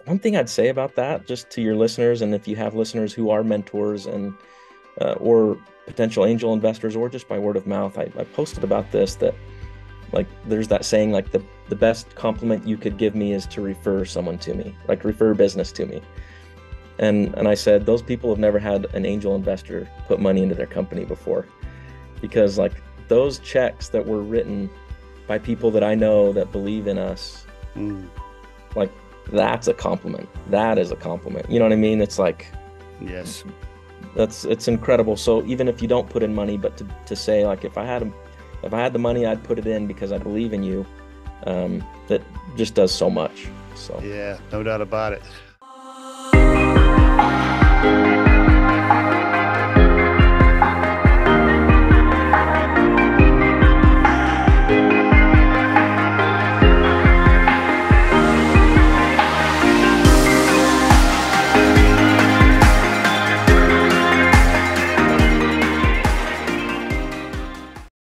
one thing I'd say about that, just to your listeners, and if you have listeners who are mentors and or potential angel investors, or just by word of mouth, I posted about this, that like there's that saying, like the best compliment you could give me is to refer someone to me, like refer business to me. And I said those people have never had an angel investor put money into their company before, because like those checks that were written by people that I know that believe in us, like that's a compliment. That is a compliment. You know what I mean? It's like, Yes. it's incredible. So even if you don't put in money, but to say like, if I had the money, I'd put it in because I believe in you. That just does so much. So Yeah, no doubt about it.